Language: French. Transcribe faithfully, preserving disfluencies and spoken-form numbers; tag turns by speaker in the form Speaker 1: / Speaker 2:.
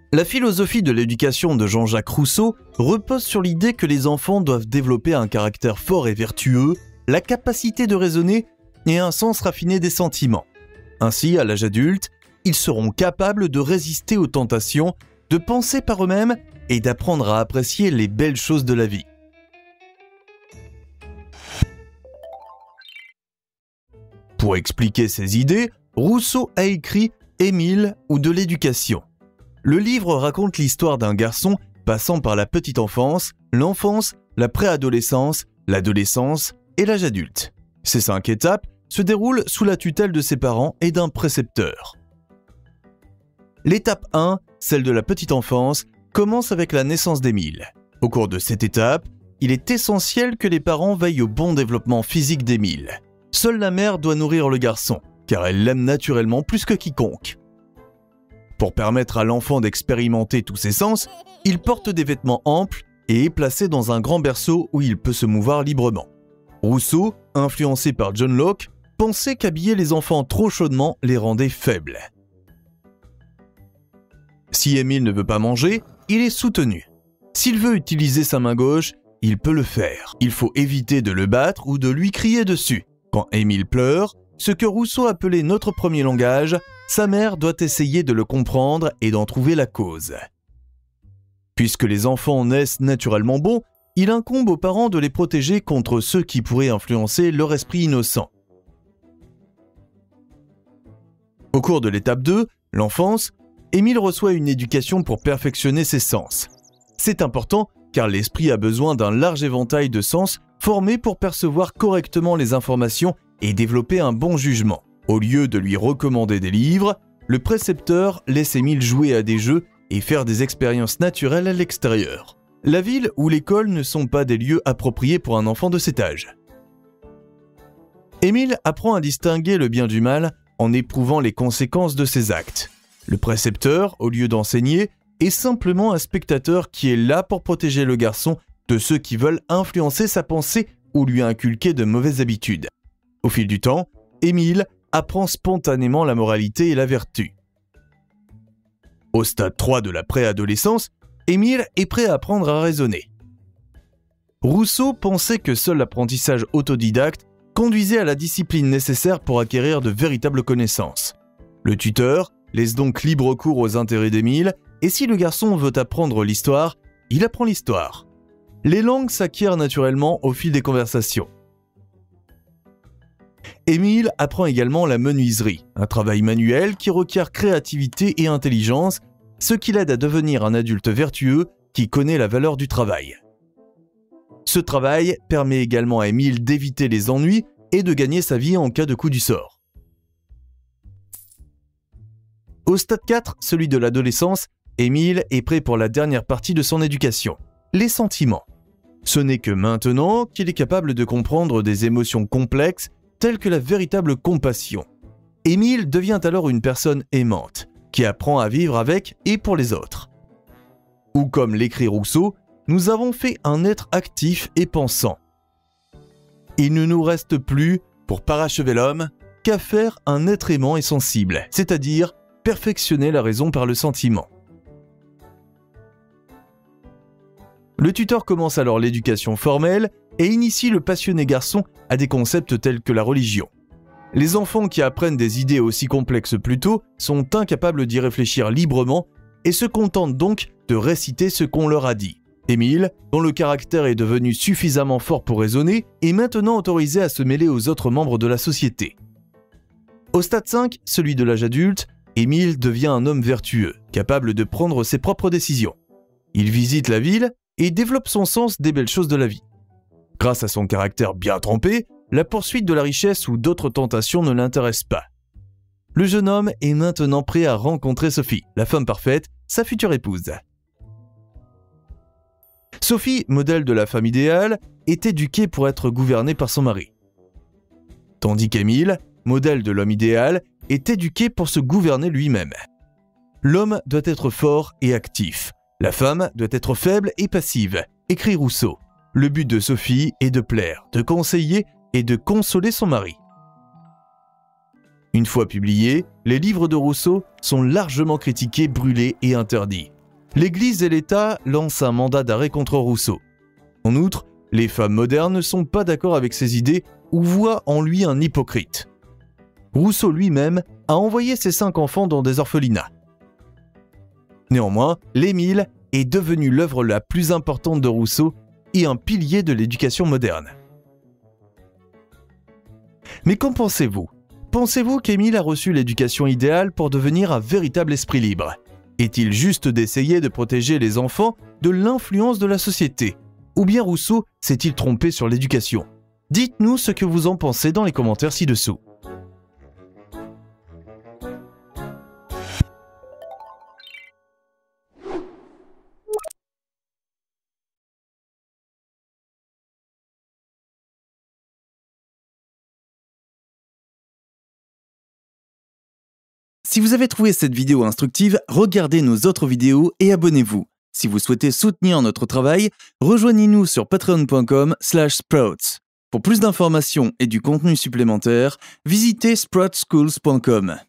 Speaker 1: La philosophie de l'éducation de Jean-Jacques Rousseau repose sur l'idée que les enfants doivent développer un caractère fort et vertueux, la capacité de raisonner et un sens raffiné des sentiments. Ainsi, à l'âge adulte, ils seront capables de résister aux tentations, de penser par eux-mêmes et d'apprendre à apprécier les belles choses de la vie. Pour expliquer ces idées, Rousseau a écrit « Émile ou de l'éducation ». Le livre raconte l'histoire d'un garçon passant par la petite enfance, l'enfance, la préadolescence, l'adolescence et l'âge adulte. Ces cinq étapes se déroulent sous la tutelle de ses parents et d'un précepteur. L'étape un, celle de la petite enfance, commence avec la naissance d'Émile. Au cours de cette étape, il est essentiel que les parents veillent au bon développement physique d'Émile. Seule la mère doit nourrir le garçon, car elle l'aime naturellement plus que quiconque. Pour permettre à l'enfant d'expérimenter tous ses sens, il porte des vêtements amples et est placé dans un grand berceau où il peut se mouvoir librement. Rousseau, influencé par John Locke, pensait qu'habiller les enfants trop chaudement les rendait faibles. Si Émile ne veut pas manger, il est soutenu. S'il veut utiliser sa main gauche, il peut le faire. Il faut éviter de le battre ou de lui crier dessus. Quand Émile pleure, ce que Rousseau appelait notre premier langage, sa mère doit essayer de le comprendre et d'en trouver la cause. Puisque les enfants naissent naturellement bons, il incombe aux parents de les protéger contre ceux qui pourraient influencer leur esprit innocent. Au cours de l'étape deux, l'enfance, Émile reçoit une éducation pour perfectionner ses sens. C'est important car l'esprit a besoin d'un large éventail de sens formés pour percevoir correctement les informations et développer un bon jugement. Au lieu de lui recommander des livres, le précepteur laisse Émile jouer à des jeux et faire des expériences naturelles à l'extérieur. La ville ou l'école ne sont pas des lieux appropriés pour un enfant de cet âge. Émile apprend à distinguer le bien du mal en éprouvant les conséquences de ses actes. Le précepteur, au lieu d'enseigner, est simplement un spectateur qui est là pour protéger le garçon de ceux qui veulent influencer sa pensée ou lui inculquer de mauvaises habitudes. Au fil du temps, Émile apprend spontanément la moralité et la vertu. Au stade trois de la préadolescence, Émile est prêt à apprendre à raisonner. Rousseau pensait que seul l'apprentissage autodidacte conduisait à la discipline nécessaire pour acquérir de véritables connaissances. Le tuteur laisse donc libre cours aux intérêts d'Émile, et si le garçon veut apprendre l'histoire, il apprend l'histoire. Les langues s'acquièrent naturellement au fil des conversations. Émile apprend également la menuiserie, un travail manuel qui requiert créativité et intelligence, ce qui l'aide à devenir un adulte vertueux qui connaît la valeur du travail. Ce travail permet également à Émile d'éviter les ennuis et de gagner sa vie en cas de coup du sort. Au stade quatre, celui de l'adolescence, Émile est prêt pour la dernière partie de son éducation, les sentiments. Ce n'est que maintenant qu'il est capable de comprendre des émotions complexes telles que la véritable compassion. Émile devient alors une personne aimante, qui apprend à vivre avec et pour les autres. Ou comme l'écrit Rousseau, nous avons fait un être actif et pensant. Il ne nous reste plus, pour parachever l'homme, qu'à faire un être aimant et sensible, c'est-à-dire perfectionner la raison par le sentiment. Le tuteur commence alors l'éducation formelle et initie le passionné garçon à des concepts tels que la religion. Les enfants qui apprennent des idées aussi complexes plus tôt sont incapables d'y réfléchir librement et se contentent donc de réciter ce qu'on leur a dit. Émile, dont le caractère est devenu suffisamment fort pour raisonner, est maintenant autorisé à se mêler aux autres membres de la société. Au stade cinq, celui de l'âge adulte, Émile devient un homme vertueux, capable de prendre ses propres décisions. Il visite la ville et développe son sens des belles choses de la vie. Grâce à son caractère bien trempé, la poursuite de la richesse ou d'autres tentations ne l'intéresse pas. Le jeune homme est maintenant prêt à rencontrer Sophie, la femme parfaite, sa future épouse. Sophie, modèle de la femme idéale, est éduquée pour être gouvernée par son mari. Tandis qu'Émile, modèle de l'homme idéal, est éduqué pour se gouverner lui-même. L'homme doit être fort et actif. La femme doit être faible et passive, écrit Rousseau. Le but de Sophie est de plaire, de conseiller et de consoler son mari. Une fois publiés, les livres de Rousseau sont largement critiqués, brûlés et interdits. l'Église et l'État lancent un mandat d'arrêt contre Rousseau. En outre, les femmes modernes ne sont pas d'accord avec ses idées ou voient en lui un hypocrite. Rousseau lui-même a envoyé ses cinq enfants dans des orphelinats. Néanmoins, l'Émile est devenu l'œuvre la plus importante de Rousseau et un pilier de l'éducation moderne. Mais qu'en pensez-vous ? Pensez-vous qu'Émile a reçu l'éducation idéale pour devenir un véritable esprit libre ? Est-il juste d'essayer de protéger les enfants de l'influence de la société ? Ou bien Rousseau s'est-il trompé sur l'éducation ? Dites-nous ce que vous en pensez dans les commentaires ci-dessous.
Speaker 2: Si vous avez trouvé cette vidéo instructive, regardez nos autres vidéos et abonnez-vous. Si vous souhaitez soutenir notre travail, rejoignez-nous sur patreon point com slash sprouts. Pour plus d'informations et du contenu supplémentaire, visitez sprout schools point com.